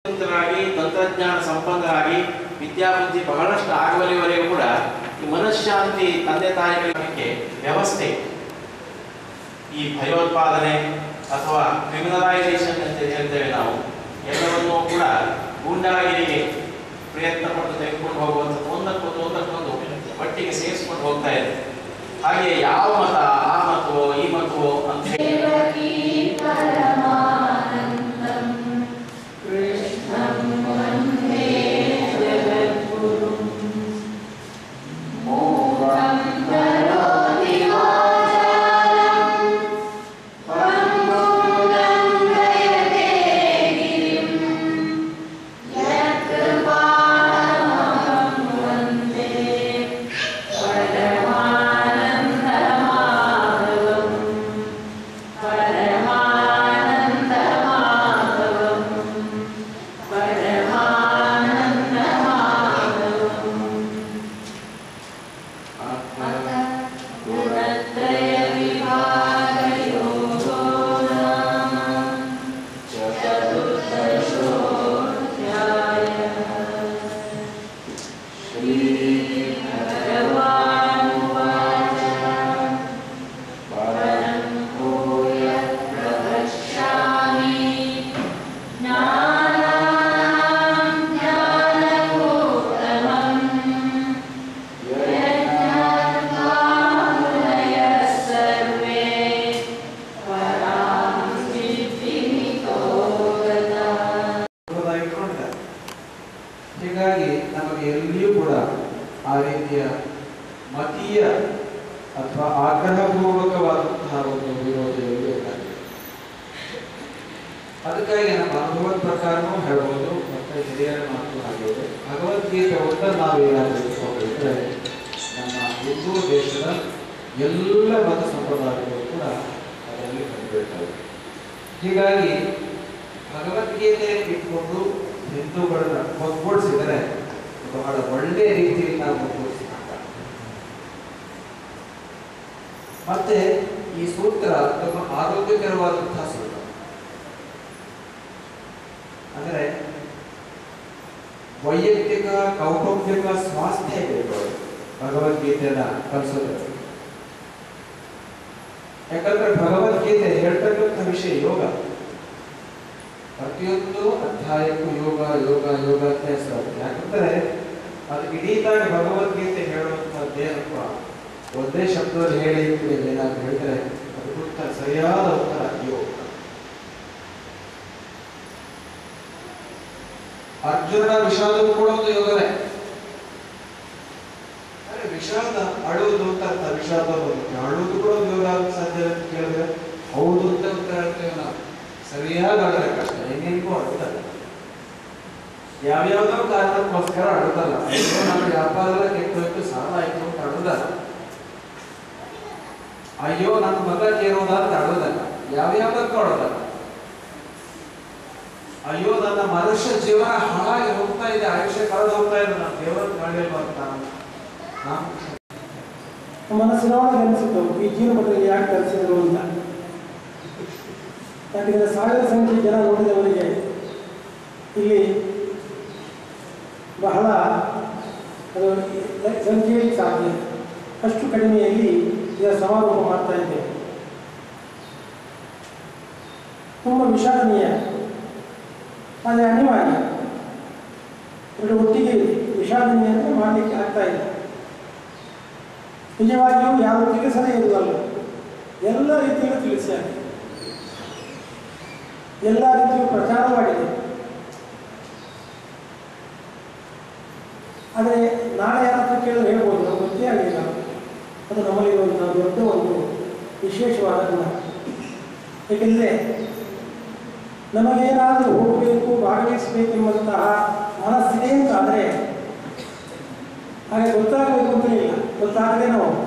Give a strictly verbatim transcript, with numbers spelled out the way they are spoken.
ತಂತ್ರಜ್ಞಾನ ಸಂಪನ್ನರಾಗಿ ವಿದ್ಯಾಬುದ್ಧಿ ಬಹಳಷ್ಟು ಆಗುವಲ್ಲಿವರೆಗೂ ಕೂಡ ಈ ಮನಃಶಾಂತಿ ತಂದೆ ತಾಯಿಗಳಿಗೆ ವ್ಯವಸ್ಥೆ ಈ ಭಯೋತ್ಪಾದನೆ ಅಥವಾ ಕ್ರಿಮಿನಲೈಸೇಷನ್ ಅಂತ ಹೇಳ್ತೇವೆ ನಾವು ಎಲ್ಲವನ್ನೂ ಕೂಡ ಗೂಂಡಾಗಿರಿಗೆ ಪ್ರಯತ್ನ ಪಟ್ಟು ತೆಗೆದುಕೊಂಡು ಹೋಗುವಂಥದ್ದು ಒಂದಕ್ಕೊಂದು ಒಂದಕ್ಕೊಂದು ಒಟ್ಟಿಗೆ ಸೇರಿಸ್ಕೊಂಡು ಹೋಗ್ತಾ ಇದೆ. ಹಾಗೆ ಯಾವ ಮತ ಆ ಮತವೋ ಈ ಮತವೋ ಅಂತ ಹೇಳಿ ಅರ್ಜುನನ ವಿಷಾದವು ಕೂಡ ಒಂದು ಯೋಗನೇ. ವಿಷಾದ ಅಳುವುದು ಅಂತ ಅರ್ಥ, ವಿಷಾದ ಅಳುವುದು ಕೂಡ ಒಂದು ಯೋಗ ಆಗಕ್ಕೆ ಸಾಧ್ಯ ಅಂತ ಕೇಳಿದ್ರೆ ಹೌದು ಅಂತ ಉತ್ತರ ಹೇಳ್ತೇವೆ ನಾವು. ಸರಿಯಾಗಿ ಅಳರೆ ಕಷ್ಟ, ಹೆಂಗೆಂಗೂ ಅಳುತ್ತಲ್ಲ, ಯಾವ್ಯಾವ್ದೋ ಕಾರಣಕ್ಕೋಸ್ಕರ ಅಳುತ್ತಲ್ಲ. ನಮ್ಮ ವ್ಯಾಪಾರ ಎಲ್ಲ ಕೆಟ್ಟೋಯ್ತು, ಸಾಲ ಆಯ್ತು ಅಂತ ಅಳುದಲ್ಲ. ಅಯ್ಯೋ ನನ್ನ ಮಗ ಕೇರೋದಾದ್ರೆ ಅಳುದಲ್ಲ, ಯಾವ್ಯಾವ್ದಕ್ಕೂ ಅಳುದಲ್ಲ. ಅಯ್ಯೋ ನನ್ನ ಮನುಷ್ಯ ಜೀವನ ಹಾಳಾಗಿ ಹೋಗ್ತಾ ಇದೆ, ಆಯುಷ್ಯ ಕಳೆದು ಹೋಗ್ತಾ ಇದೆ, ನಾನು ದೇವರ ಮಾಡಿಲ್ವ ಅಂತ ಮನಸ್ಸಿನೊಳಗೆ ಅನಿಸಿತು ಈ ಜೀವನದಲ್ಲಿ ಯಾಕೆ ಕಲಿಸಿದ್ರು ಅಂತ. ಯಾಕಂದರೆ ಸಾವಿರ ಸಂಖ್ಯೆ ಜನ ನೋಡಿದವರಿಗೆ ಇಲ್ಲಿ ಬಹಳ ಅದು ಸಂಖ್ಯೆಯಲ್ಲಿ ಸಾಧ್ಯ, ಅಷ್ಟು ಕಡಿಮೆಯಲ್ಲಿ ಇದರ ಸಮಾರೋಪ ಮಾಡ್ತಾ ಇದ್ದೇವೆ. ತುಂಬ ವಿಷಾದನೀಯ, ಆದರೆ ಅನಿವಾರ್ಯ. ಎರಡು ಒಟ್ಟಿಗೆ ವಿಷಾದನೀಯ ಅಂದರೆ ಮಾಡಲಿಕ್ಕೆ ಆಗ್ತಾ ಇಲ್ಲ. ನಿಜವಾಗಿಯೂ ಯಾರು ತಿಳಿಸದೇ ಇರುವುದಲ್ಲ, ಎಲ್ಲ ರೀತಿಯಲ್ಲೂ ತಿಳಿಸಿಯಾಗಿದೆ, ಎಲ್ಲ ರೀತಿಯೂ ಪ್ರಚಾರವಾಗಿದೆ. ಆದರೆ ನಾಳೆ ಯಾರಾದರೂ ಕೇಳಿದ್ರೆ ಹೇಳ್ಬೋದು, ನಾವು ಗೊತ್ತೇ ಆಗಿಲ್ಲ. ಅದು ನಮ್ಮಲ್ಲಿರುವಂತಹ ದೊಡ್ಡ ಒಂದು ವಿಶೇಷವಾದ ಗುಣ. ಏಕೆಂದರೆ ನಮಗೇನಾದರೂ ಹೋಗಬೇಕು, ಭಾಗವಹಿಸಬೇಕೆಂಬಂತಹ ಮನಸ್ಸಿದೆ ಅಂತಾದರೆ ಹಾಗೆ ಗೊತ್ತಾಗಬೇಕು ಅಂತಲೇ ಇಲ್ಲ, ಗೊತ್ತಾಗದೆ ನಾವು